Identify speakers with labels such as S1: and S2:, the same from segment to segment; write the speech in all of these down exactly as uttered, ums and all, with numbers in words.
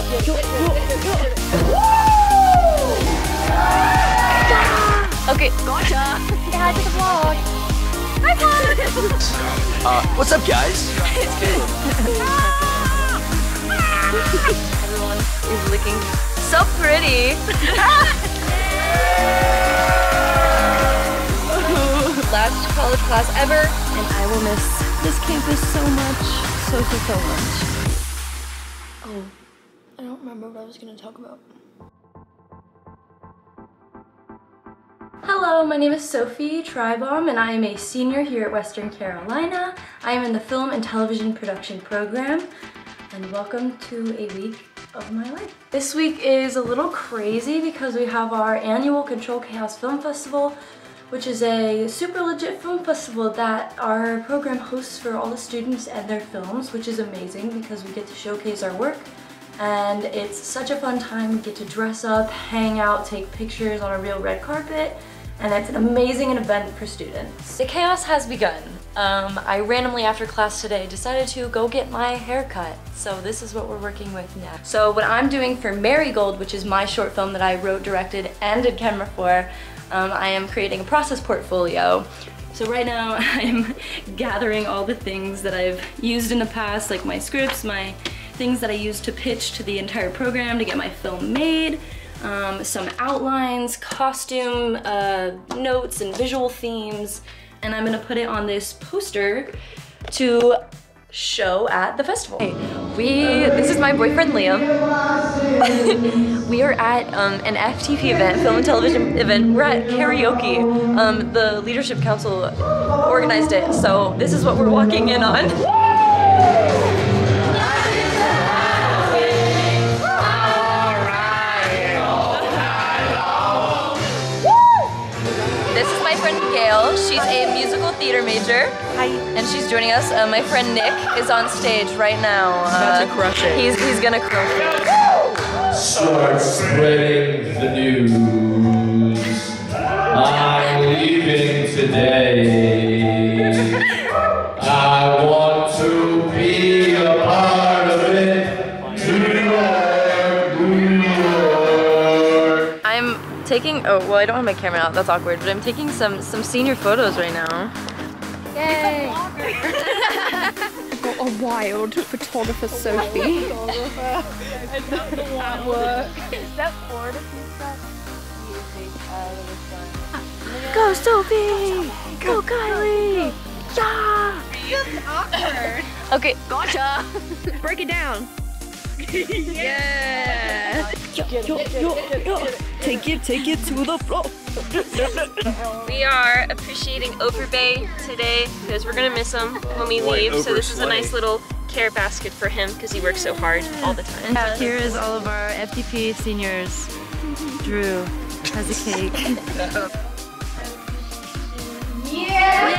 S1: Okay, gotcha! Say hi to the vlog! Hi, vlog!
S2: Uh, what's up, guys?
S1: It's Caleb. Everyone is looking so pretty. Last college class ever, and I will miss this campus so much, so, so, so much. Oh, I don't remember what I was going to talk about. Hello, my name is Sophie Trybom and I am a senior here at Western Carolina. I am in the film and television production program, and welcome to a week of my life. This week is a little crazy because we have our annual Control Chaos Film Festival, which is a super legit film festival that our program hosts for all the students and their films, which is amazing because we get to showcase our work. And it's such a fun time. We get to dress up, hang out, take pictures on a real red carpet, and it's an amazing event for students. The chaos has begun. Um, I randomly after class today decided to go get my hair cut. So this is what we're working with now. So what I'm doing for Marigold, which is my short film that I wrote, directed, and did camera for, um, I am creating a process portfolio. So right now I'm gathering all the things that I've used in the past, like my scripts, my things that I used to pitch to the entire program to get my film made, um, some outlines, costume uh, notes, and visual themes, and I'm gonna put it on this poster to show at the festival. Hey, we, this is my boyfriend Liam. We are at um, an F T P event, film and television event. We're at karaoke. Um, the Leadership Council organized it, so this is what we're walking in on. She's a musical theater major. Hi. And she's joining us. Uh, my friend Nick is on stage right now. Uh,
S3: about to crush it.
S1: He's, he's gonna crush it.
S4: Start spreading the news. I'm leaving today. I want to be a part of it. New York, New York.
S1: I'm taking, oh, well, I don't have my camera out, that's awkward, but I'm taking some some senior photos right now. Yay!
S3: Got a wild photographer, Sophie. At work.
S1: Step forward if you Go Sophie! Go Kylie! Yeah!
S3: That's awkward.
S1: Okay, gotcha!
S3: Break it down.
S1: Yeah!
S3: Yo, yo, yo, yo. Take it, take it to the floor.
S5: We are appreciating Over Bay today because we're gonna miss him when we leave. So this is a nice little care basket for him because he works so hard all the time.
S1: And here is all of our F T P seniors. Drew has a cake. Yeah!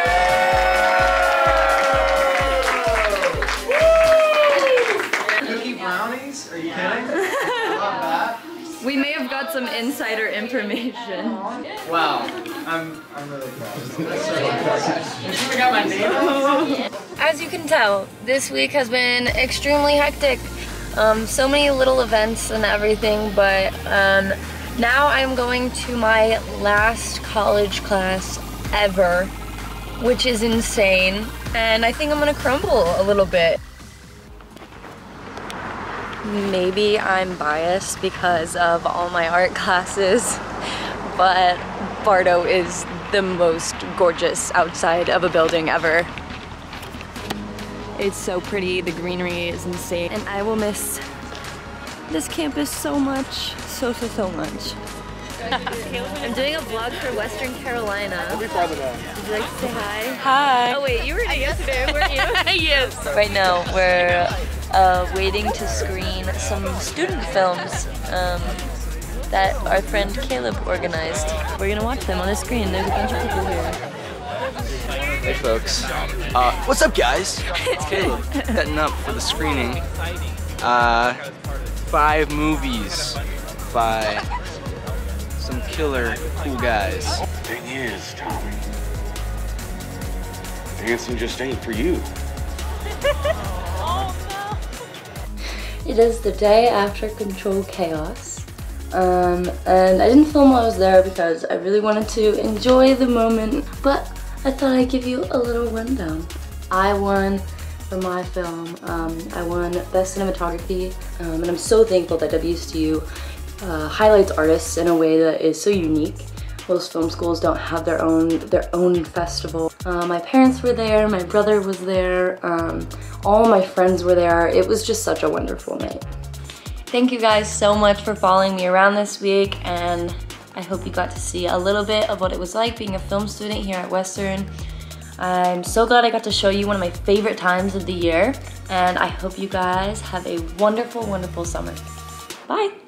S6: Cookie brownies? Are you kidding? Not bad.
S1: We may have got some insider information.
S6: Wow, I'm I'm really proud. That's so impressive. You should have got my name on.
S1: As you can tell, this week has been extremely hectic. Um, so many little events and everything, but um, now I'm going to my last college class ever, which is insane, and I think I'm gonna crumble a little bit. Maybe I'm biased because of all my art classes, but Bardo is the most gorgeous outside of a building ever. It's so pretty, the greenery is insane, and I will miss this campus so much, so, so, so much. I'm doing a vlog for Western Carolina. Would you like to say hi? Hi. Oh wait, you were yesterday, weren't you? Yes. Right now, we're Uh, waiting to screen some student films um, that our friend Caleb organized. We're gonna watch them on the screen. There's a bunch of people here.
S2: Hey folks. Uh, what's up guys? It's Caleb. Setting up for the screening. Uh, five movies by some killer cool guys.
S7: Thing is, Tommy, dancing just ain't for you.
S1: It is the day after Control Chaos, um, and I didn't film while I was there because I really wanted to enjoy the moment, but I thought I'd give you a little rundown. I won for my film. Um, I won Best Cinematography, um, and I'm so thankful that W S T U uh, highlights artists in a way that is so unique. Most film schools don't have their own their own festival. Uh, my parents were there, my brother was there, um, all my friends were there. It was just such a wonderful night. Thank you guys so much for following me around this week, and I hope you got to see a little bit of what it was like being a film student here at Western. I'm so glad I got to show you one of my favorite times of the year, and I hope you guys have a wonderful, wonderful summer. Bye!